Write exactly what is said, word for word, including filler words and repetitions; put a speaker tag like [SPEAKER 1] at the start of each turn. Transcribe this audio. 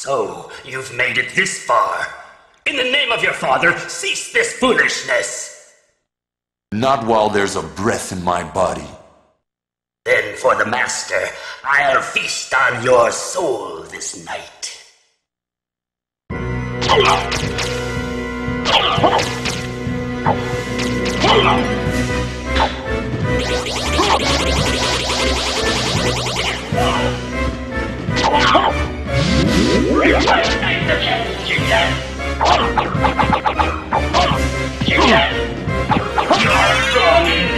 [SPEAKER 1] So, you've made it this far. In the name of your father, cease this foolishness!
[SPEAKER 2] Not while there's a breath in my body.
[SPEAKER 1] Then for the Master, I'll feast on your soul this night. You're strong